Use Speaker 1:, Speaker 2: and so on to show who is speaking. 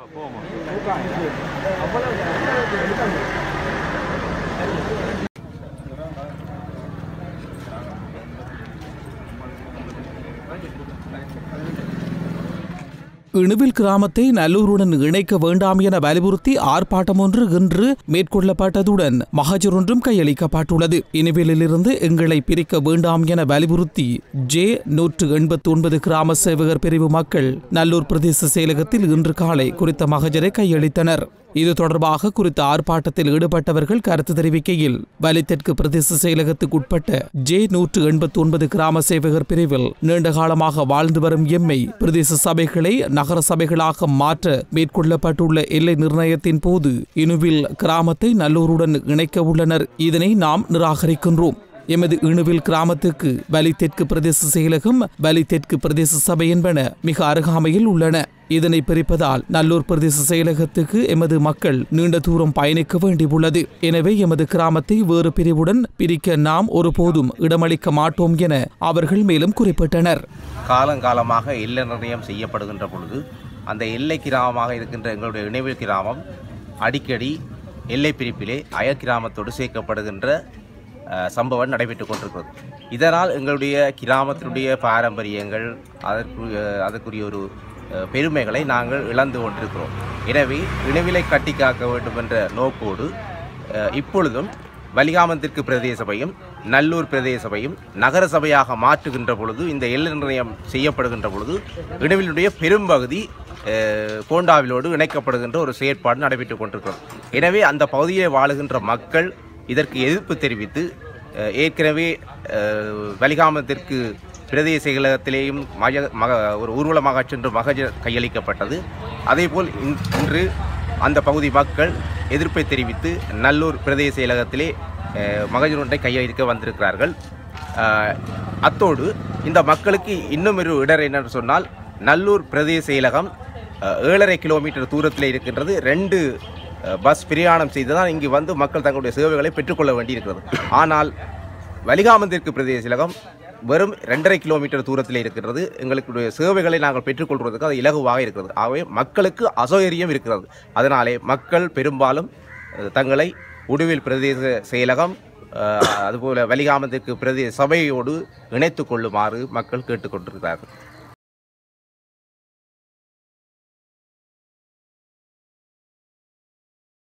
Speaker 1: இணுவில் கிராமத்தை நல்லூருடன் இணைக்க வேண்டாம் என வலியுறுத்தி ஆர்ப்பாட்டம் ஒன்று இன்று மேற்கொள்ளப்பட்டதுடன் மகஜர் ஒன்றும் கையளிக்கப்பட்டுள்ளது. இணுவிலிருந்து எங்களை பிரிக்க வேண்டாம் என வலியுறுத்தி J189 கிராம சேவகர் பிரிவு மக்கள் நல்லூர் பிரதேச செயலகத்தில் இன்று காலை குறித்த மகஜரை கையளித்தனர். இது தொடர்பாக குறித்த ஆர்ப்பாட்டத்தில் ஈடுபட்டவர்கள் கருத்து தெரிவிக்கையில் வலித்தெற்கு பிரதேச செயலகத்துக்குட்பட்ட J189 கிராம சேவகர் பிரிவில் நீண்ட காலமாக வாழ்ந்து வரும் எம்மை பிரதேச சபைகளை நகர சபைகளாக மாற்ற மேற்கொள்ளப்பட்டுள்ள எல்லை நிர்ணயத்தின் போது இணுவில் கிராமத்தை நல்லூருடன் இணைக்க உள்ளனர். இதனை நாம் நிராகரிக்கின்றோம். எமது இணுவில் கிராமத்துக்கு வலித்தெற்கு பிரதேச செயலகம், வலித்தெற்கு பிரதேச சபை என்பன மிக அருகாமையில் உள்ளன. இதனை பிரிப்பதால் நல்லூர் பிரதேச செயலகத்துக்கு எமது மக்கள் நீண்ட தூரம் பயணிக்க வேண்டியுள்ளது. எனவே எமது கிராமத்தை வேறு பிரிவுடன் பிரிக்க நாம் ஒருபோதும் இடமளிக்க மாட்டோம் என அவர்கள் மேலும் குறிப்பிட்டனர்.
Speaker 2: காலங்காலமாக எல்லை நிர்ணயம் செய்யப்படுகின்ற பொழுது அந்த எல்லை கிராமமாக இருக்கின்ற எங்களுடைய இணைவில் கிராமம் அடிக்கடி எல்லை பிரிப்பிலே அயல் கிராமத்தோடு சேர்க்கப்படுகின்ற சம்பவம் நடைபெற்றுக் கொண்டிருக்கிறது. இதனால் எங்களுடைய கிராமத்தினுடைய பாரம்பரியங்கள் அதற்குரிய ஒரு பெருமைகளை நாங்கள் இழந்து கொண்டிருக்கிறோம். எனவே இணைவிலை கட்டி காக்க வேண்டும் என்ற நோக்கோடு இப்பொழுதும் வலிகாமத்திற்கு பிரதேச சபையும் நல்லூர் பிரதேச சபையும் நகர சபையாக மாற்றுகின்ற பொழுது இந்த எல்லை நிர்ணயம் செய்யப்படுகின்ற பொழுது இணைவிலுடைய பெரும்பகுதி கோண்டாவிலோடு இணைக்கப்படுகின்ற ஒரு செயற்பாடு நடைபெற்றுக் கொண்டிருக்கிறது. எனவே அந்த பகுதியில் வாழுகின்ற மக்கள் இதற்கு எதிர்ப்பு தெரிவித்து ஏற்கனவே வலிகாமத்திற்கு பிரதேச செயலகத்திலேயும் ஒரு ஊர்வலமாக சென்று மகஜர் கையளிக்கப்பட்டது. அதேபோல் இன்று அந்த பகுதி மக்கள் எதிர்ப்பை தெரிவித்து நல்லூர் பிரதேச செயலகத்திலே மகஜர் ஒன்றை கையளிக்க வந்திருக்கிறார்கள். அத்தோடு இந்த மக்களுக்கு இன்னும் ஒரு இடர் என்னென்னு சொன்னால், நல்லூர் பிரதேச செயலகம் 7.5 கிலோமீட்டர் தூரத்தில் இருக்கின்றது. 2 பஸ் பிரயாணம் செய்துதான் இங்கு வந்து மக்கள் தங்களுடைய சேவைகளை பெற்றுக்கொள்ள வேண்டியிருக்கிறது. ஆனால் வலிகாமத்திற்கு பிரதேச செயலகம் வெறும் 2.5 கிலோமீட்டர் தூரத்தில் இருக்கிறது. எங்களுடைய சேவைகளை நாங்கள் பெற்றுக்கொள்வதற்கு அது இலகுவாக இருக்கிறது. ஆகவே மக்களுக்கு அசௌகரியம் இருக்கிறது. அதனாலே மக்கள் பெரும்பாலும் தங்களை உடுவில் பிரதேச செயலகம் அதுபோல வலிகாமத்திற்கு பிரதேச சபையோடு இணைத்து கொள்ளுமாறு மக்கள் கேட்டுக்கொண்டிருக்கிறார்கள்.